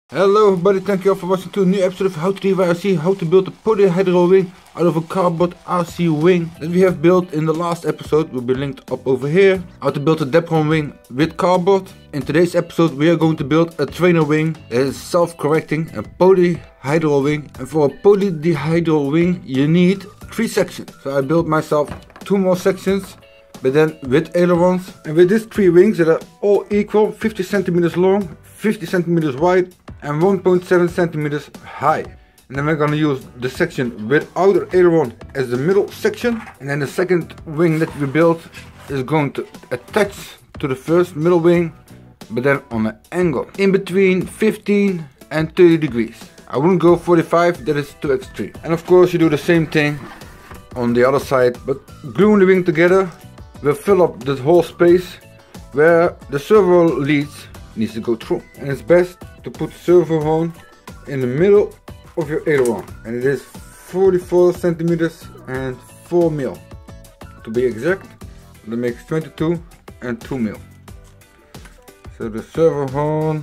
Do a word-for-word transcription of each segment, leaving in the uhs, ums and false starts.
Hello everybody, thank you all for watching to a new episode of How to D I Y R C, how to build a polyhedral wing out of a cardboard R C wing that we have built in the last episode, will be linked up over here. How to build a Depron wing with cardboard. In today's episode we are going to build a trainer wing that is self-correcting, a polyhedral wing. And for a polyhedral wing you need three sections. So I built myself two more sections, but then with ailerons. And with these three wings that are all equal, fifty centimeters long, fifty centimeters wide and one point seven centimeters high. And then we're gonna use the section without the aileron as the middle section. And then the second wing that we built is going to attach to the first middle wing, but then on an angle in between fifteen and thirty degrees. I wouldn't go forty-five, that is too extreme. And of course you do the same thing on the other side, but gluing the wing together will fill up this whole space where the servo leads needs to go through. And it's best to put the servo horn in the middle of your aileron, and it is forty-four centimeters and four mil to be exact. That makes twenty-two and two mil. So the servo horn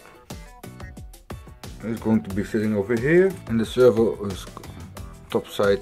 is going to be sitting over here, and the servo is top side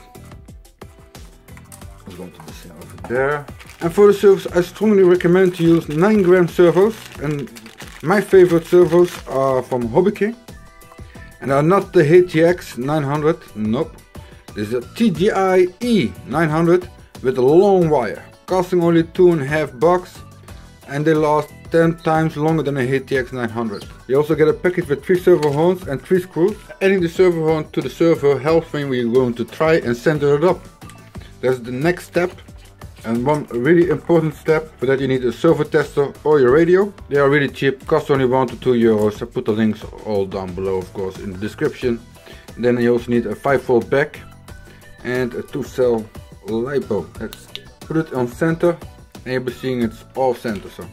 is going to be sitting over there. And for the servos I strongly recommend to use nine gram servos, and my favorite servos are from Hobby King, and are not the H T X nine hundred, nope. This is a T G I E nine hundred with a long wire, costing only two and a half bucks, and they last ten times longer than a H T X nine hundred. You also get a package with three servo horns and three screws. Adding the servo horn to the servo helps when we're going to try and center it up. That's the next step. And one really important step for that, you need a servo tester or your radio. They are really cheap, cost only one to two euros. I put the links all down below, of course, in the description. And then you also need a five volt back and a two cell LiPo. Let's put it on center, and you'll be seeing it's off center. So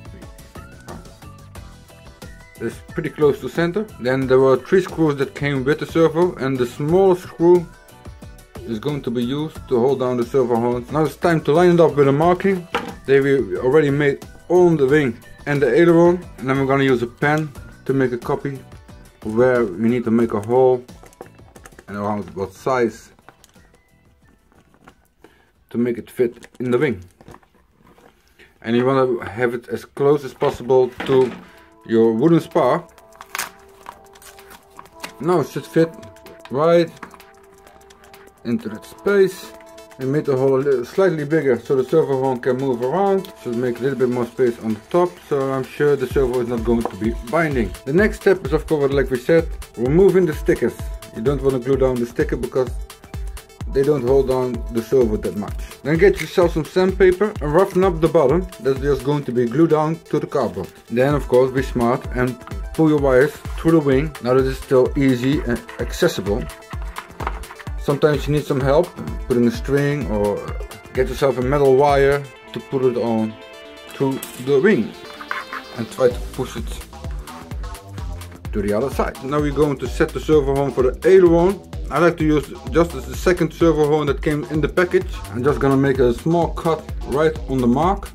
it's pretty close to center. Then there were three screws that came with the servo, and the smallest screw is going to be used to hold down the servo horns. Now it's time to line it up with a marking that we already made on the wing and the aileron. And then we're going to use a pen to make a copy where we need to make a hole and around what size to make it fit in the wing. And you want to have it as close as possible to your wooden spar. Now it should fit right into that space. We made the hole a little slightly bigger so the servo horn can move around. Should make a little bit more space on the top, so I'm sure the servo is not going to be binding. The next step is, of course, like we said, removing the stickers. You don't want to glue down the sticker because they don't hold down the servo that much. Then get yourself some sandpaper and roughen up the bottom. That's just going to be glued down to the cardboard. Then of course be smart and pull your wires through the wing. Now that it's still easy and accessible. Sometimes you need some help putting a string, or get yourself a metal wire to put it on through the wing and try to push it to the other side. Now we're going to set the servo horn for the aileron. I like to use just the second servo horn that came in the package. I'm just gonna make a small cut right on the mark.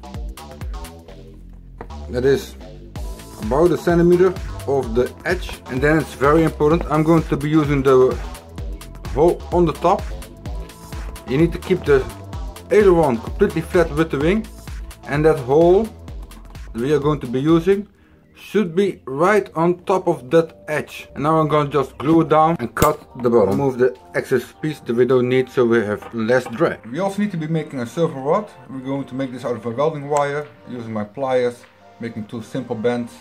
That is about a centimeter of the edge. And then it's very important, I'm going to be using the hole on the top. You need to keep the aileron completely flat with the wing, and that hole that we are going to be using should be right on top of that edge. And now I'm going to just glue it down and cut the bottom. Remove the excess piece that we don't need so we have less drag. We also need to be making a servo rod. We're going to make this out of a welding wire using my pliers, making two simple bends.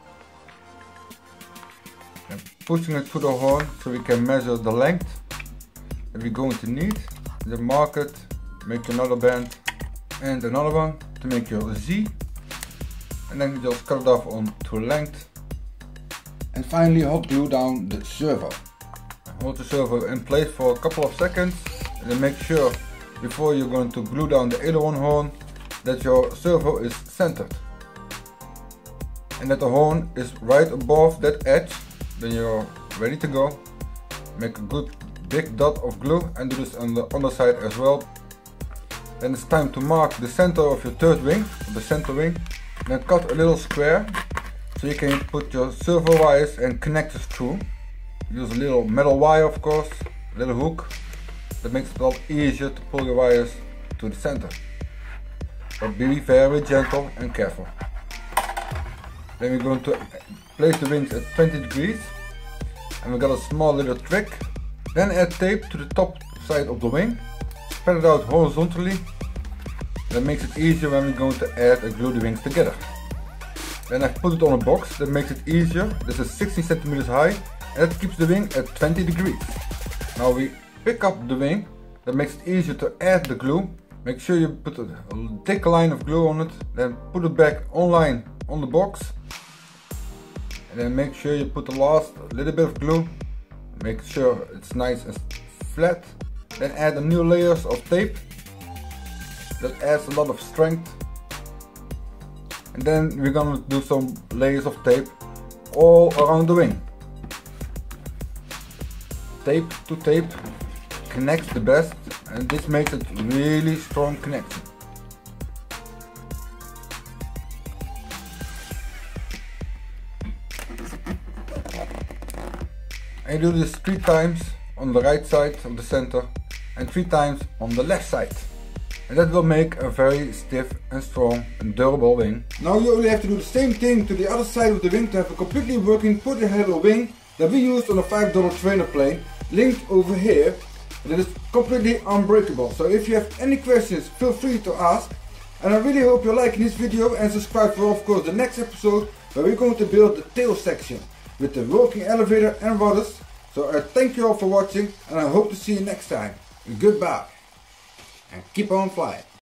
And pushing it through the horn so we can measure the length that we're going to need. Then mark it, make another bend and another one to make your Z. And then you just cut it off on to length. And finally hot glue down the servo. Hold the servo in place for a couple of seconds, and then make sure before you're going to glue down the aileron horn that your servo is centered and that the horn is right above that edge. Then you're ready to go. Make a good big dot of glue and do this on the underside as well. Then it's time to mark the center of your third wing, the center wing. Then cut a little square so you can put your silver wires and connectors through. Use a little metal wire, of course, a little hook. That makes it a lot easier to pull your wires to the center. But be very gentle and careful. Then we're going to place the wings at twenty degrees. And we got a small little trick. Then add tape to the top side of the wing. Spread it out horizontally. That makes it easier when we're going to add and glue the wings together. Then I put it on a box. That makes it easier. This is sixteen centimeters high. And that keeps the wing at twenty degrees. Now we pick up the wing. That makes it easier to add the glue. Make sure you put a thick line of glue on it. Then put it back online on the box. And then make sure you put the last little bit of glue. Make sure it's nice and flat. Then add a new layers of tape. That adds a lot of strength. And then we're gonna do some layers of tape all around the wing. Tape to tape connects the best, and this makes it really strong connection. And you do this three times on the right side of the center and three times on the left side. And that will make a very stiff and strong and durable wing. Now you only have to do the same thing to the other side of the wing to have a completely working polyhedral wing that we used on a five dollar trainer plane, linked over here. That is completely unbreakable. So if you have any questions, feel free to ask. And I really hope you're liking this video and subscribe for, of course, the next episode where we're going to build the tail section with the working elevator and rudders. So I thank you all for watching and I hope to see you next time. Goodbye and keep on flying.